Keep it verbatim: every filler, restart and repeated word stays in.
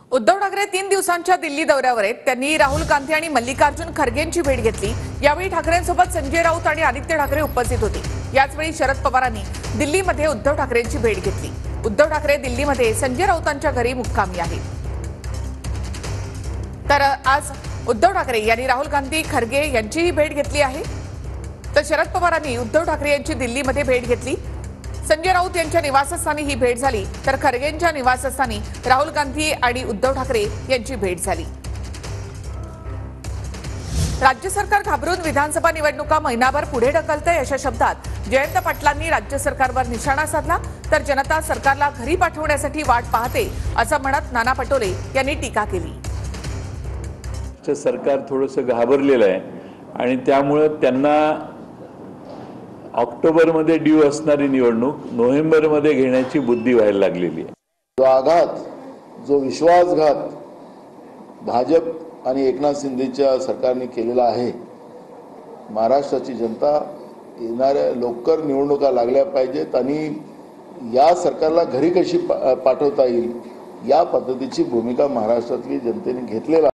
उद्धव ठाकरे तीन दिवसांच्या दिल्ली दौऱ्यावर आहेत। त्यांनी राहुल गांधी आणि मल्लिकार्जुन खरगेंची भेट घेतली। यावेळी ठाकरेंसोबत संजय राऊत आणि आदित्य ठाकरे उपस्थित होते। याचवेळी शरद पवारांनी दिल्लीमध्ये उद्धव ठाकरेंची भेट घेतली। उद्धव ठाकरे दिल्लीमध्ये संजय राऊतांच्या घरी मुक्कामी आहेत। तर आज उद्धव ठाकरे यांनी राहुल गांधी खरगे यांचीही भेट घेतली आहे। तर शरद पवारांनी उद्धव ठाकरे यांची दिल्लीमध्ये भेट घेतली। संजय राऊत यांच्या निवासस्थानी ही भेट झाली, तर खरगेंच्या निवासस्थानी राहुल गांधी आणि उद्धव ठाकरे यांची भेट झाली। राज्य सरकार घाबरून विधानसभा निवडणुका महिनाभर पुढे ढकलते अशा शब्दात जयंत पाटलांनी राज्य सरकारवर निशाणा साधला। तर जनता सरकारला घरी पाठवण्यासाठी वाट पाहते असं म्हणत नाना पटोले यांनी टीका केली। सरकार थोडंसं घाबरलेलं आहे आणि त्यामुळे त्यांना ऑक्टोबर मध्ये ड्यू असणारी निवडणूक नोव्हेंबर मध्ये घेण्याची बुद्धी व्हायला लागलेली आहे। जो आघात, जो विश्वासघात भाजप आणि एकनाथ शिंदेच्या सरकारने केलेला आहे, महाराष्ट्राची जनता येणाऱ्या लवकर निवडणुका लागल्या पाहिजेत आणि या सरकारला घरी कशी पाठवता येईल या पद्धतीची भूमिका महाराष्ट्रातली जनतेने घेतलेला